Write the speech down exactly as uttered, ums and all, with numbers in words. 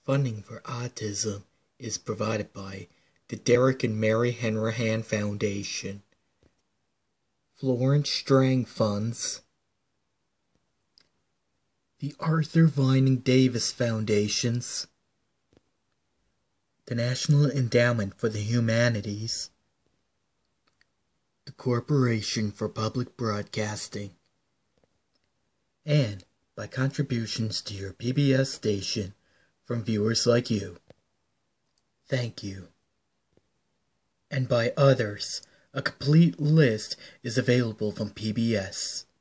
Funding for autism is provided by the Derek and Mary Hanrahan Foundation, Florence Strang Funds, the Arthur Vining Davis Foundations, the National Endowment for the Humanities, the Corporation for Public Broadcasting, and by contributions to your P B S station from viewers like you. Thank you. And by others. A complete list is available from P B S.